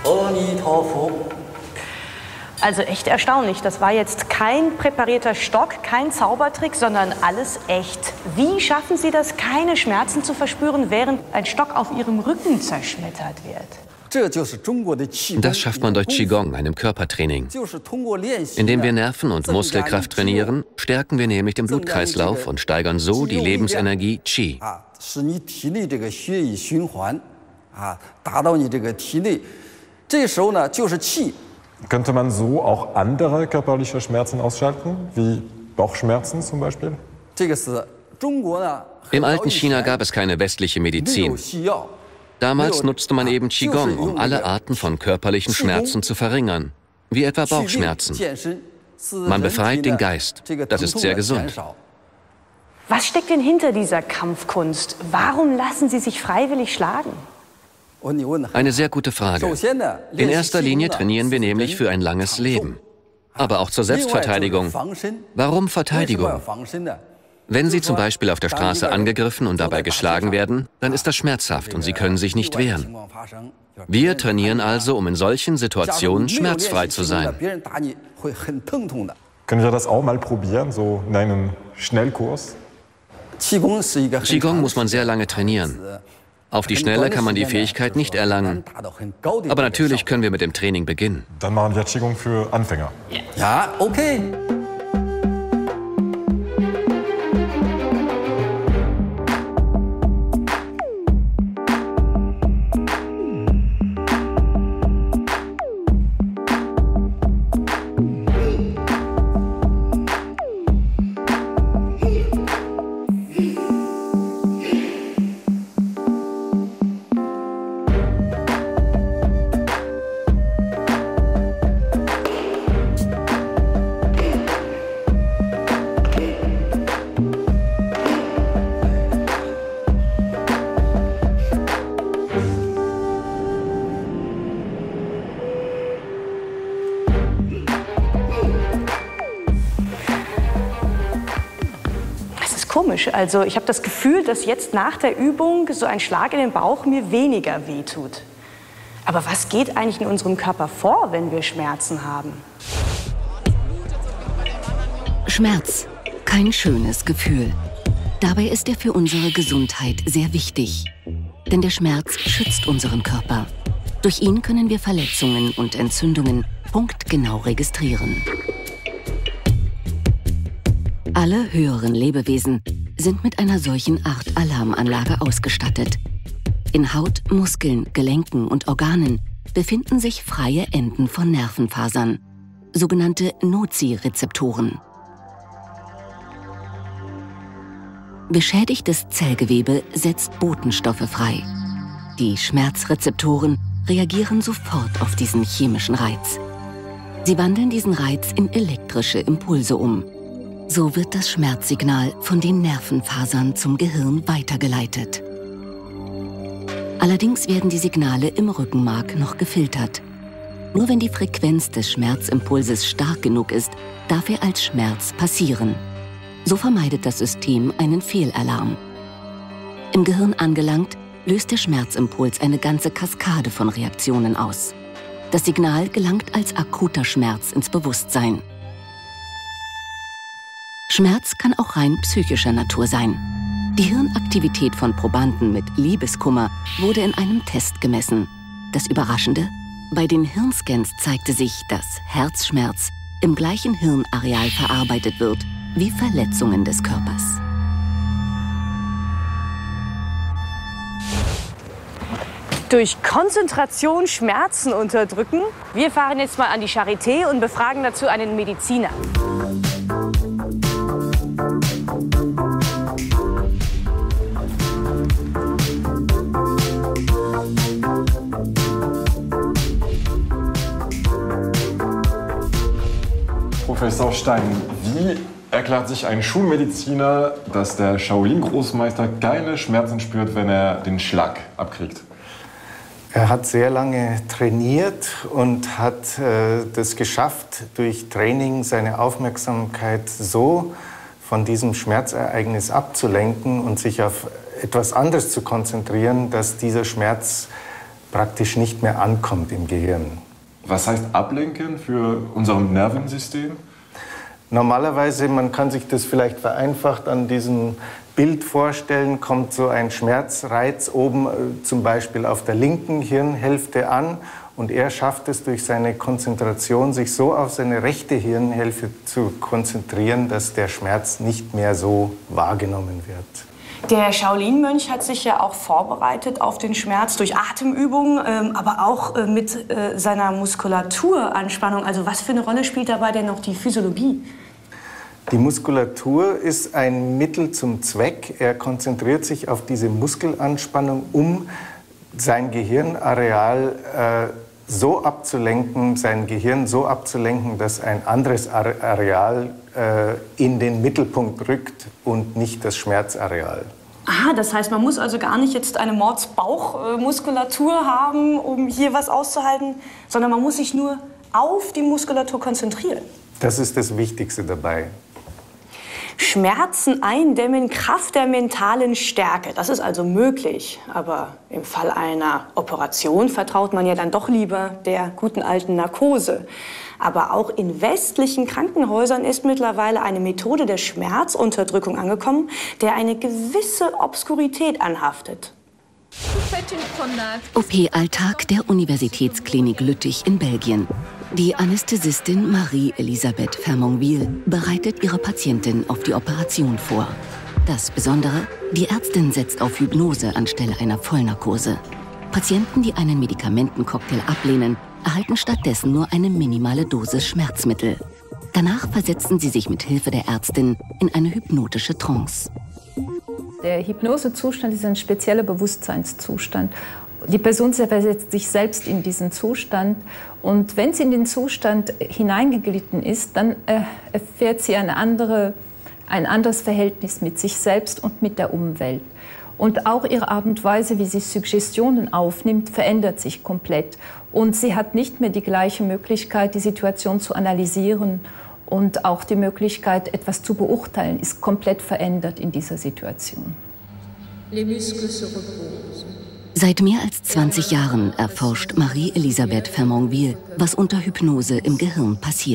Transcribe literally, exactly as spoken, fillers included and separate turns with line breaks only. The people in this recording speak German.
Also echt erstaunlich. Das war jetzt kein präparierter Stock, kein Zaubertrick, sondern alles echt. Wie schaffen Sie das, keine Schmerzen zu verspüren, während ein Stock auf Ihrem Rücken zerschmettert wird?
Das schafft man durch Qigong, einem Körpertraining. Indem wir Nerven- und Muskelkraft trainieren, stärken wir nämlich den Blutkreislauf und steigern so die Lebensenergie Qi.
Könnte man so auch andere körperliche Schmerzen ausschalten, wie Bauchschmerzen zum Beispiel?
Im alten China gab es keine westliche Medizin. Damals nutzte man eben Qigong, um alle Arten von körperlichen Schmerzen zu verringern, wie etwa Bauchschmerzen. Man befreit den Geist. Das ist sehr gesund.
Was steckt denn hinter dieser Kampfkunst? Warum lassen Sie sich freiwillig schlagen?
Eine sehr gute Frage. In erster Linie trainieren wir nämlich für ein langes Leben. Aber auch zur Selbstverteidigung. Warum Verteidigung? Wenn Sie zum Beispiel auf der Straße angegriffen und dabei geschlagen werden, dann ist das schmerzhaft und Sie können sich nicht wehren. Wir trainieren also, um in solchen Situationen schmerzfrei zu sein.
Können wir das auch mal probieren, so in einem Schnellkurs?
Qigong muss man sehr lange trainieren. Auf die Schnelle kann man die Fähigkeit nicht erlangen. Aber natürlich können wir mit dem Training beginnen.
Dann machen wir Qigong für Anfänger.
Ja, okay.
Komisch. Also ich habe das Gefühl, dass jetzt nach der Übung so ein Schlag in den Bauch mir weniger wehtut. Aber was geht eigentlich in unserem Körper vor, wenn wir Schmerzen haben?
Schmerz, kein schönes Gefühl. Dabei ist er für unsere Gesundheit sehr wichtig. Denn der Schmerz schützt unseren Körper. Durch ihn können wir Verletzungen und Entzündungen punktgenau registrieren. Alle höheren Lebewesen sind mit einer solchen Art Alarmanlage ausgestattet. In Haut, Muskeln, Gelenken und Organen befinden sich freie Enden von Nervenfasern, sogenannte Nozirezeptoren. Beschädigtes Zellgewebe setzt Botenstoffe frei. Die Schmerzrezeptoren reagieren sofort auf diesen chemischen Reiz. Sie wandeln diesen Reiz in elektrische Impulse um. So wird das Schmerzsignal von den Nervenfasern zum Gehirn weitergeleitet. Allerdings werden die Signale im Rückenmark noch gefiltert. Nur wenn die Frequenz des Schmerzimpulses stark genug ist, darf er als Schmerz passieren. So vermeidet das System einen Fehlalarm. Im Gehirn angelangt, löst der Schmerzimpuls eine ganze Kaskade von Reaktionen aus. Das Signal gelangt als akuter Schmerz ins Bewusstsein. Schmerz kann auch rein psychischer Natur sein. Die Hirnaktivität von Probanden mit Liebeskummer wurde in einem Test gemessen. Das Überraschende? Bei den Hirnscans zeigte sich, dass Herzschmerz im gleichen Hirnareal verarbeitet wird wie Verletzungen des Körpers.
Durch Konzentration Schmerzen unterdrücken? Wir fahren jetzt mal an die Charité und befragen dazu einen Mediziner.
Professor Stein, wie erklärt sich ein Schulmediziner, dass der Shaolin-Großmeister keine Schmerzen spürt, wenn er den Schlag abkriegt?
Er hat sehr lange trainiert und hat äh, das geschafft, durch Training seine Aufmerksamkeit so von diesem Schmerzereignis abzulenken und sich auf etwas anderes zu konzentrieren, dass dieser Schmerz praktisch nicht mehr ankommt im Gehirn.
Was heißt ablenken für unser Nervensystem?
Normalerweise, man kann sich das vielleicht vereinfacht an diesem Bild vorstellen, kommt so ein Schmerzreiz oben äh, zum Beispiel auf der linken Hirnhälfte an und er schafft es durch seine Konzentration, sich so auf seine rechte Hirnhälfte zu konzentrieren, dass der Schmerz nicht mehr so wahrgenommen wird.
Der Shaolin-Mönch hat sich ja auch vorbereitet auf den Schmerz durch Atemübungen, ähm, aber auch äh, mit äh, seiner Muskulaturanspannung. Also was für eine Rolle spielt dabei denn noch die Physiologie?
Die Muskulatur ist ein Mittel zum Zweck. Er konzentriert sich auf diese Muskelanspannung, um sein Gehirnareal äh, so abzulenken, sein Gehirn so abzulenken, dass ein anderes Areal äh, in den Mittelpunkt rückt und nicht das Schmerzareal.
Ah, das heißt, man muss also gar nicht jetzt eine Mordsbauchmuskulatur haben, um hier was auszuhalten, sondern man muss sich nur auf die Muskulatur konzentrieren.
Das ist das Wichtigste dabei.
Schmerzen eindämmen, Kraft der mentalen Stärke. Das ist also möglich. Aber im Fall einer Operation vertraut man ja dann doch lieber der guten alten Narkose. Aber auch in westlichen Krankenhäusern ist mittlerweile eine Methode der Schmerzunterdrückung angekommen, der eine gewisse Obskurität anhaftet.
O P-Alltag der Universitätsklinik Lüttich in Belgien. Die Anästhesistin Marie-Elisabeth Fermonville bereitet ihre Patientin auf die Operation vor. Das Besondere, die Ärztin setzt auf Hypnose anstelle einer Vollnarkose. Patienten, die einen Medikamentencocktail ablehnen, erhalten stattdessen nur eine minimale Dosis Schmerzmittel. Danach versetzen sie sich mit Hilfe der Ärztin in eine hypnotische Trance.
Der Hypnosezustand ist ein spezieller Bewusstseinszustand. Die Person versetzt sich selbst in diesen Zustand und wenn sie in den Zustand hineingeglitten ist, dann äh, erfährt sie eine andere, ein anderes Verhältnis mit sich selbst und mit der Umwelt. Und auch ihre Art und Weise, wie sie Suggestionen aufnimmt, verändert sich komplett. Und sie hat nicht mehr die gleiche Möglichkeit, die Situation zu analysieren und auch die Möglichkeit, etwas zu beurteilen, ist komplett verändert in dieser Situation.
Seit mehr als zwanzig Jahren erforscht Marie-Elisabeth Fermonville, was unter Hypnose im Gehirn passiert.